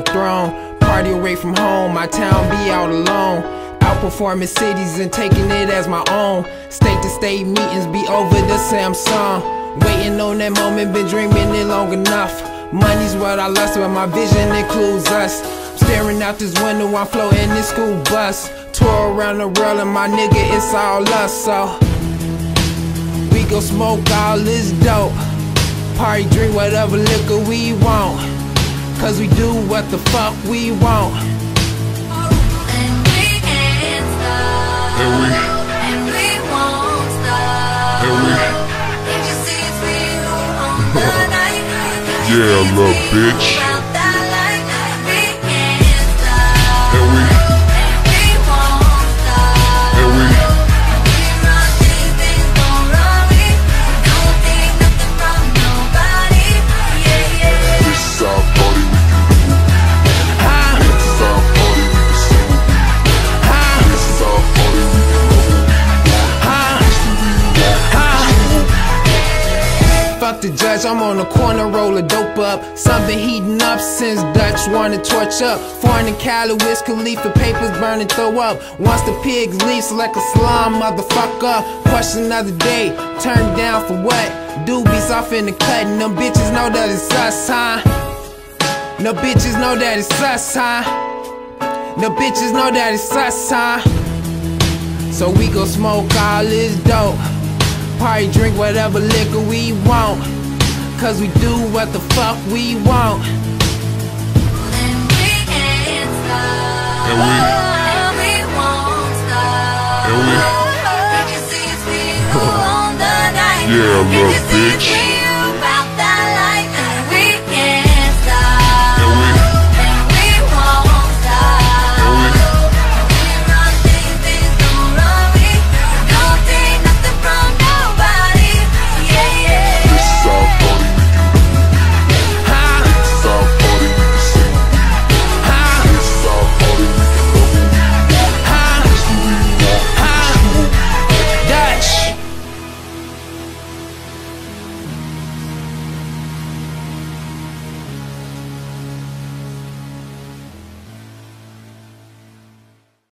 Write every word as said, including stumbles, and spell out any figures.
throne. Party away from home, my town be out alone. Outperforming cities and taking it as my own. State to state meetings be over the Samsung. Waiting on that moment, been dreaming it long enough. Money's what I lust, but my vision includes us. Staring out this window, I'm floating this school bus. Tour around the world and my nigga, it's all us, so we gon' smoke all this dope. Party, drink whatever liquor we want, cause we do what the fuck we want. And we can't stop, And we, and we won't stop. and we, If you see it's real on the night, if you yeah, see it's little real bitch. about that life, we can't stop, And we, and we won't stop. and we, We run these things, gon' run we. Don't think nothing from nobody. Yeah, yeah. this is our party, we can do. Huh? This is our party, we can see. Huh? This is our party, we can go who we want. Huh? This who we want. Huh? Fuck the judge, I'm on the corner, roll a dope up. Something heating up since Dutch wanna torch up. Foreign and Cali, Wiz Khalifa, papers burning, throw up. Once the pigs leave, select a slum, motherfucker. Question of the day, turned down for what? Doobies off in the cut, and them bitches know that it's us, huh? No bitches know that it's us, huh? No bitches know that it's us, huh? So we gon' smoke all this dope. Party, drink whatever liquor we want, cause we do what the fuck we want. And we can't stop, And we, and we won't stop. and we, If you see it's real on the night, yeah, if little you see it's bitch.